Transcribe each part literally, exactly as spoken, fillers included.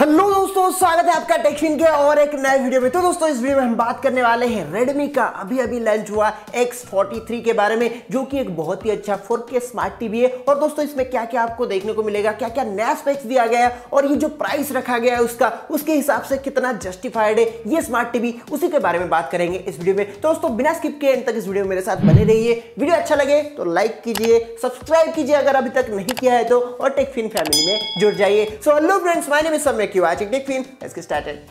Hello दोस्तों, स्वागत है आपका टेक्फिन के और एक नए वीडियो में। तो दोस्तों इस वीडियो में हम बात करने वाले हैं Redmi का अभी अभी लॉन्च हुआ एक्स फोर्टी थ्री के बारे में, जो कि एक बहुत ही अच्छा फोर के स्मार्ट टीवी है। और दोस्तों इसमें क्या क्या आपको देखने को मिलेगा, क्या क्या नया स्पेक्स दिया गया है और ये जो प्राइस रखा गया है उसका, उसके हिसाब से कितना जस्टिफाइड है ये स्मार्ट टीवी, उसी के बारे में बात करेंगे इस वीडियो में। तो दोस्तों बिना स्किप के एंड तक इस वीडियो में मेरे साथ बने रहिए। वीडियो अच्छा लगे तो लाइक कीजिए, सब्सक्राइब कीजिए अगर अभी तक नहीं किया है तो, और टेक्फिन फैमिली में जुड़ जाइए। So hello friends, my name is Samyak, you are watching TechFin. Let's get started.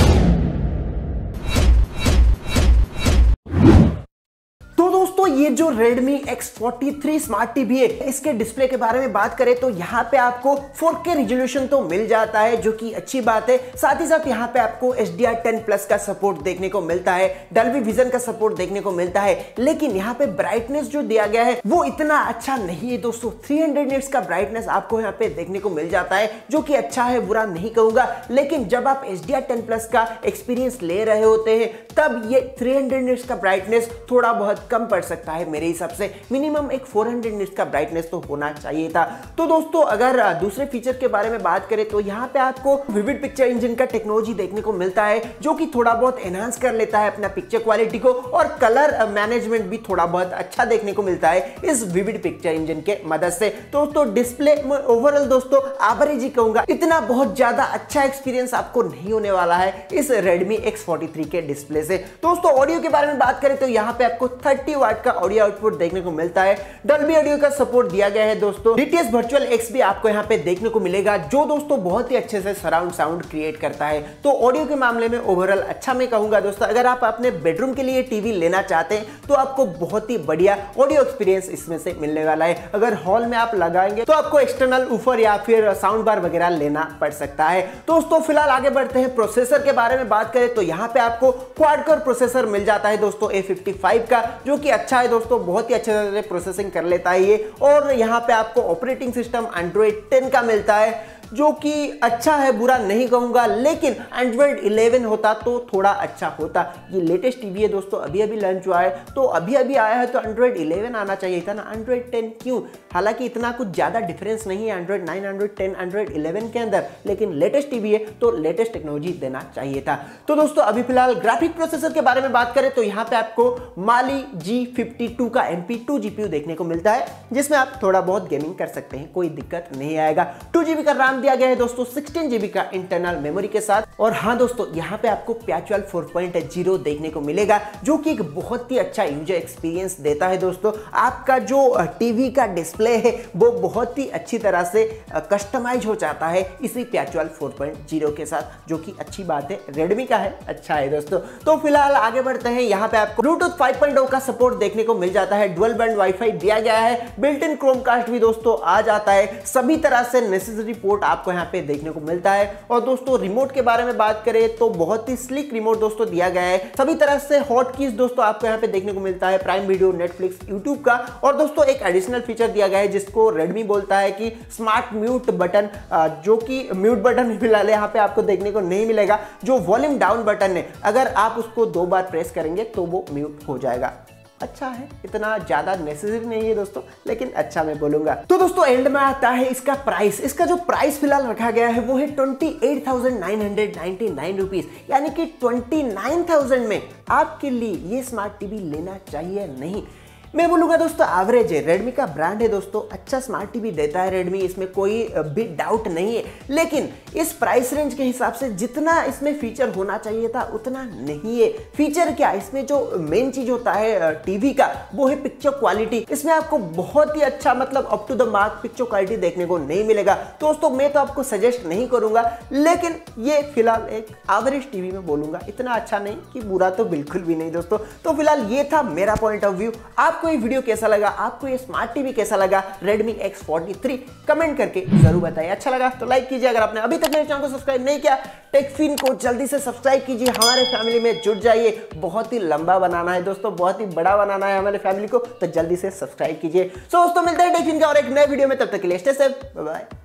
तो दोस्तों ये जो Redmi X forty three smart TV है, इसके डिस्प्ले के बारे में बात करें तो यहाँ पे आपको फोर के रिजोल्यूशन तो मिल जाता है, जो कि अच्छी बात है। साथ ही साथ यहाँ पे आपको H D R ten plus का सपोर्ट देखने को मिलता है, डॉल्बी विजन का सपोर्ट देखने को मिलता है। लेकिन यहाँ पे ब्राइटनेस जो दिया गया है वो इतना अच्छा नहीं है दोस्तों। थ्री हंड्रेड निट्स का ब्राइटनेस आपको यहाँ पे देखने को मिल जाता है, जो कि अच्छा है, बुरा नहीं कहूंगा। लेकिन जब आप H D R ten plus का एक्सपीरियंस ले रहे होते हैं तब ये थ्री हंड्रेड निट्स का ब्राइटनेस थोड़ा बहुत कम पड़ सकता है मेरे हिसाब से। मिनिमम एक फोर हंड्रेड निट्स का ब्राइटनेस तो होना चाहिए था। तो दोस्तों अगर दूसरे फीचर के बारे में बात करें तो यहाँ पे आपको विविड पिक्चर इंजन का टेक्नोलॉजी देखने को मिलता है, जो कि थोड़ा बहुत एनहांस कर लेता है अपना पिक्चर क्वालिटी को, और कलर मैनेजमेंट भी थोड़ा बहुत अच्छा देखने को मिलता है इस विविड पिक्चर इंजन के मदद से। तो, तो डिस्प्ले में ओवरऑल दोस्तों एवरेज ही कहूंगा, इतना बहुत ज्यादा अच्छा एक्सपीरियंस आपको नहीं होने वाला है इस Redmi एक्स फोर्टी थ्री के डिस्प्ले से। दोस्तों ऑडियो के बारे में बात करें तो यहाँ पे आपको थर्टी वाट का ऑडियो आउटपुट देखने को मिलता है। डॉल्बी ऑडियो का सपोर्ट दिया गया है दोस्तों। D T S virtual X भी आपको यहाँ पे देखने को मिलेगा, जो दोस्तों बहुत ही अच्छे से सराउंड साउंड क्रिएट करता है। तो ऑडियो के मामले में ओवरऑल अच्छा मैं कहूंगा दोस्तों। अगर आप अपने बेडरूम के लिए टीवी लेना चाहते हैं तो आपको बहुत ही बढ़िया ऑडियो एक्सपीरियंस इसमें से मिलने वाला है। अगर हॉल में आप लगाएंगे तो आपको एक्सटर्नल ऊफर या फिर साउंड बार वगैरह लेना पड़ सकता है। दोस्तों फिलहाल आगे बढ़ते हैं, प्रोसेसर के बारे में बात करें तो यहाँ पे आपको क्वाड कोर प्रोसेसर मिल जाता है दोस्तों ए फिफ्टी फाइव का, जो कि अच्छा है दोस्तों, बहुत ही अच्छे से प्रोसेसिंग कर लेता है ये। और यहाँ पे आपको ऑपरेटिंग सिस्टम एंड्रॉइड टेन का मिलता है, जो कि अच्छा है, बुरा नहीं कहूंगा। लेकिन एंड्रॉइड इलेवन होता तो थोड़ा अच्छा होता। ये लेटेस्ट टीवी है दोस्तों, अभी अभी लॉन्च हुआ है, तो अभी अभी आया है तो एंड्रॉइड इलेवन आना चाहिए था ना, एंड्रॉइड टेन क्यों? हालांकि इतना कुछ ज्यादा डिफरेंस नहीं है Android nine, Android ten, Android eleven के अंदर, लेकिन लेटेस्ट टीवी है तो लेटेस्ट टेक्नोलॉजी देना चाहिए था। तो दोस्तों अभी फिलहाल ग्राफिक प्रोसेसर के बारे में बात करें तो यहाँ पे आपको माली जी फिफ्टी टू का M P two G P U देखने को मिलता है, जिसमें आप थोड़ा बहुत गेमिंग कर सकते हैं, कोई दिक्कत नहीं आएगा। टू जीबी का रैम दिया गया है दोस्तों, सिक्सटीन जीबी का इंटरनल मेमोरी के साथ। और हाँ दोस्तों यहाँ पे आपको पैचुअल फोर पॉइंट ज़ीरो देखने को मिलेगा, जो कि एक बहुत ही अच्छा यूजर एक्सपीरियंस देता है दोस्तों। आपका जो टीवी का डिस्प्ले है वो बहुत ही अच्छी तरह से कस्टमाइज हो जाता है इसी पैचुअल फोर पॉइंट ज़ीरो के साथ, जो कि अच्छी बात है, Redmi का है, अच्छा है दोस्तों। तो फिलहाल आगे बढ़ते हैं, यहाँ पे आपको ब्लूटूथ फाइव पॉइंट ज़ीरो का सपोर्ट देखने को मिल जाता है, डुअल बैंड वाईफाई दिया गया है, बिल्ट इन क्रोमकास्ट भी दोस्तों आ जाता है, सभी तरह से नेसेसरी पोर्ट आपको यहाँ पे देखने को मिलता है। और दोस्तों रिमोट के बारे में बात करें तो बहुत ही स्लिक रिमोट दोस्तों दिया गया है, सभी तरह से हॉट कीज दोस्तों आपको यहाँ पे देखने को मिलता है, प्राइम वीडियो, नेटफ्लिक्स, यूट्यूब का। और दोस्तों एक एडिशनल फीचर दिया गया है जिसको Redmi बोलता है कि स्मार्ट म्यूट बटन, जो कि म्यूट बटन फिलहाल यहाँ पे आपको देखने को नहीं मिलेगा। जो वॉल्यूम डाउन बटन है, अगर आप उसको दो बार प्रेस करेंगे तो वो म्यूट हो जाएगा। अच्छा है, इतना ज्यादा नेसेसरी नहीं है दोस्तों, लेकिन अच्छा मैं बोलूंगा। तो दोस्तों एंड में आता है इसका प्राइस। इसका जो प्राइस फिलहाल रखा गया है वो है twenty eight thousand nine hundred ninety nine rupees, यानी कि ट्वेंटी नाइन थाउजेंड में आपके लिए ये स्मार्ट टीवी लेना चाहिए नहीं। मैं बोलूंगा दोस्तों एवरेज है, Redmi का ब्रांड है दोस्तों, अच्छा स्मार्ट टीवी देता है Redmi, इसमें कोई भी डाउट नहीं है। लेकिन इस प्राइस रेंज के हिसाब से जितना इसमें फीचर होना चाहिए था उतना नहीं है। फीचर क्या, इसमें जो मेन चीज होता है टीवी का वो है पिक्चर क्वालिटी। इसमें आपको बहुत ही अच्छा, मतलब up to the mark picture quality देखने को नहीं मिलेगा दोस्तों। मैं तो आपको सजेस्ट नहीं करूंगा, लेकिन ये फिलहाल एक एवरेज टीवी में बोलूंगा, इतना अच्छा नहीं कि बुरा तो बिल्कुल भी नहीं दोस्तों। तो फिलहाल ये था मेरा पॉइंट ऑफ व्यू। आप आपको ये वीडियो कैसा लगा, आपको ये स्मार्ट टीवी कैसा लगा Redmi X forty three, comment करके जरूर बताइए। अच्छा लगा तो लाइक कीजिए, अगर आपने अभी तक मेरे चैनल को सब्सक्राइब नहीं किया टेक्फिन को जल्दी से सब्सक्राइब कीजिए, हमारे फैमिली में जुड़ जाइए। बहुत ही लंबा बनाना है दोस्तों, बहुत ही बड़ा बनाना है हमारे फैमिली को, तो जल्दी से सब्सक्राइब कीजिए। सो दोस्तों मिलते हैं टेक्फिन के और एक नए वीडियो में, तब तक के लिए स्टे सेफ, बाय बाय।